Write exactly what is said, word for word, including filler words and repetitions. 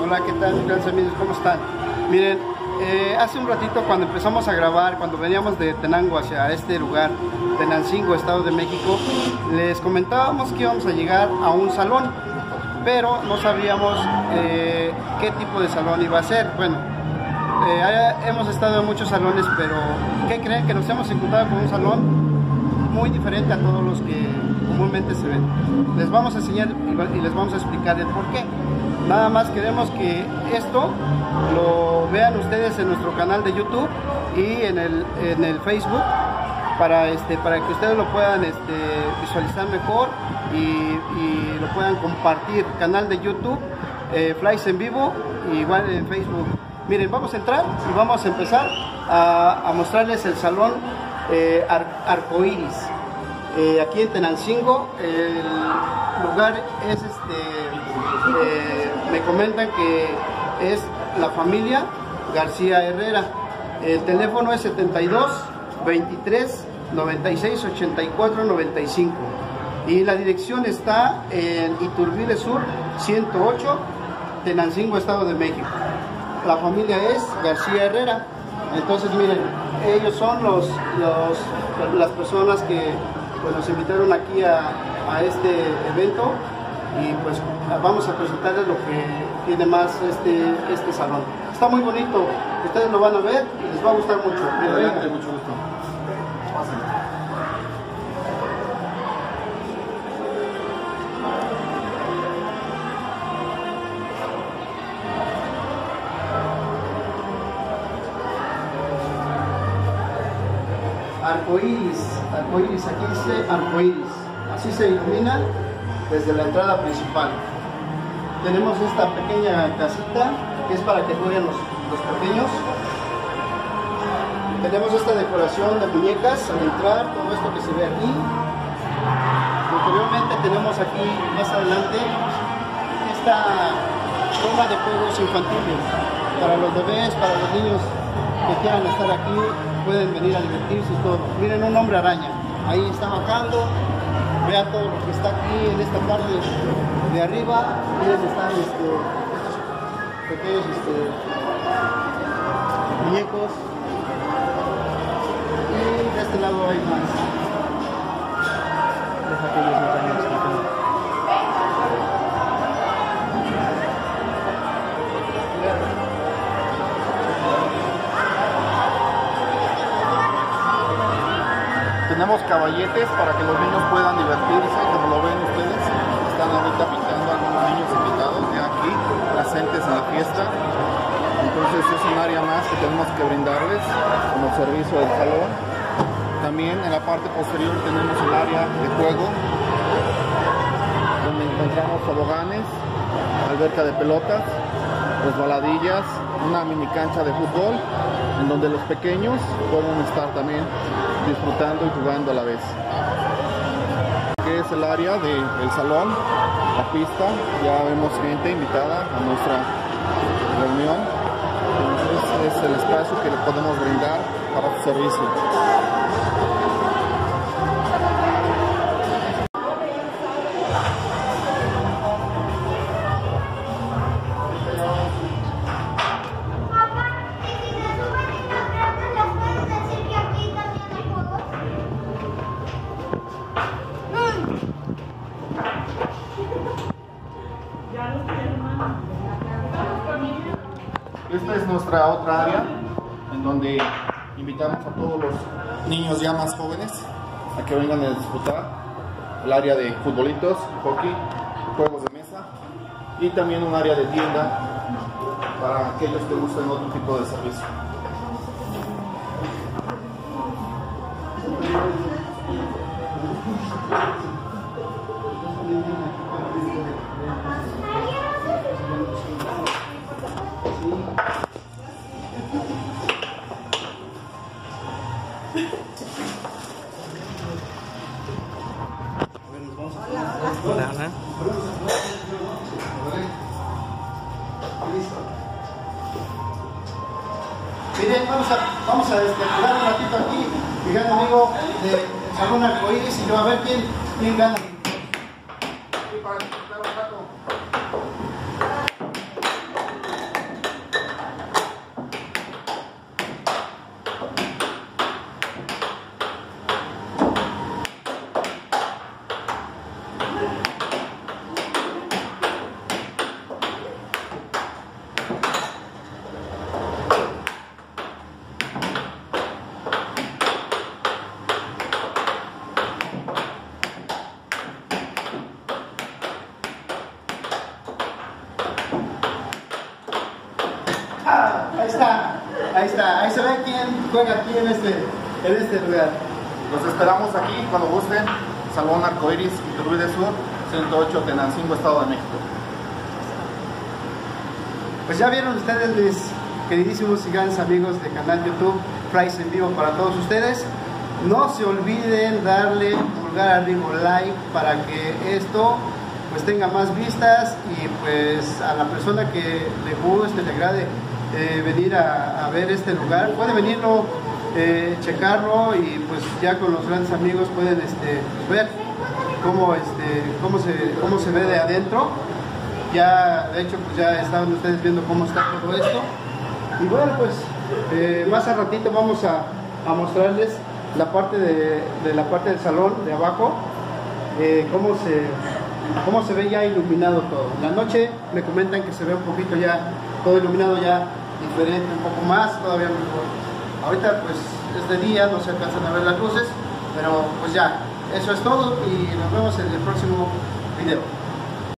Hola, ¿qué tal, mis grandes amigos? ¿Cómo están? Miren, eh, hace un ratito cuando empezamos a grabar, cuando veníamos de Tenango hacia este lugar, Tenancingo, Estado de México, les comentábamos que íbamos a llegar a un salón, pero no sabíamos eh, qué tipo de salón iba a ser. Bueno, eh, hemos estado en muchos salones, pero ¿qué creen? Que nos hemos encontrado con un salón muy diferente a todos los que comúnmente se ven. Les vamos a enseñar y les vamos a explicar el por qué. Nada más queremos que esto lo vean ustedes en nuestro canal de YouTube y en el, en el Facebook para, este, para que ustedes lo puedan este, visualizar mejor y, y lo puedan compartir. Canal de YouTube, eh, Flies en vivo, y igual en Facebook. Miren, vamos a entrar y vamos a empezar a, a mostrarles el salón eh, Ar Arcoiris. Eh, aquí en Tenancingo, el lugar es este, eh, me comentan que es la familia García Herrera. El teléfono es setenta y dos, veintitrés, noventa y seis, ochenta y cuatro, noventa y cinco y la dirección está en Iturbide Sur ciento ocho, Tenancingo, Estado de México. La familia es García Herrera. Entonces miren, ellos son los, los las personas que pues nos invitaron aquí a, a este evento, y pues vamos a presentarles lo que tiene más este, este salón. Está muy bonito, ustedes lo van a ver y les va a gustar mucho. Adelante, mucho gusto. Pásenle. Arcoiris, arcoiris, aquí dice arcoiris, así se ilumina desde la entrada principal. Tenemos esta pequeña casita que es para que jueguen los, los pequeños. Tenemos esta decoración de muñecas al entrar, todo esto que se ve aquí. Posteriormente tenemos aquí más adelante esta zona de juegos infantiles para los bebés, para los niños que quieran estar aquí, pueden venir a divertirse y todo. Miren, un hombre araña, ahí está bajando, vean todo lo que está aquí en esta parte de arriba. Miren, están este, pequeños este, muñecos, y de este lado hay más. Deja que ellos me vayan explicando. Tenemos caballetes para que los niños puedan divertirse, como lo ven ustedes. Están ahorita pintando algunos niños invitados ya aquí, presentes en la fiesta. Entonces es un área más que tenemos que brindarles como servicio del salón. También en la parte posterior tenemos el área de juego, donde encontramos toboganes, alberca de pelotas, resbaladillas, una mini cancha de fútbol, en donde los pequeños pueden estar también disfrutando y jugando a la vez. Que es el área del salón, la pista. Ya vemos gente invitada a nuestra reunión. Entonces es el espacio que le podemos brindar para su servicio. Esta es nuestra otra área, en donde invitamos a todos los niños ya más jóvenes a que vengan a disfrutar. El área de futbolitos, hockey, juegos de mesa, y también un área de tienda para aquellos que gusten otro tipo de servicio. Hola, hola. Miren, vamos a, vamos a este, jugar un ratito aquí, fíjate amigo, de Salón Arcoiris, y yo a ver quién, quién gana. Sí, para disfrutar un rato. Ahí está, ahí está, ahí se ve quién juega aquí en este, en este lugar. Los esperamos aquí cuando gusten. Salón Arcoiris, Iturbide Sur, ciento ocho, Tenancingo, Estado de México. Pues ya vieron ustedes, mis queridísimos y grandes amigos de canal YouTube, Fries en vivo para todos ustedes. No se olviden darle pulgar arriba, like, para que esto pues tenga más vistas y pues a la persona que le guste, le agrade eh, venir a, a ver este lugar, puede venirlo, eh, checarlo y pues ya con los grandes amigos pueden este, ver cómo, este, cómo, se, cómo se ve de adentro. Ya, de hecho, pues ya estaban ustedes viendo cómo está todo esto. Y bueno, pues eh, más al ratito vamos a, a mostrarles la parte de, de la parte del salón de abajo, eh, cómo se cómo se ve ya iluminado todo. En la noche me comentan que se ve un poquito ya todo iluminado ya diferente, un poco más, todavía mejor. Ahorita pues es de día, no se alcanzan a ver las luces, pero pues ya, eso es todo y nos vemos en el próximo video.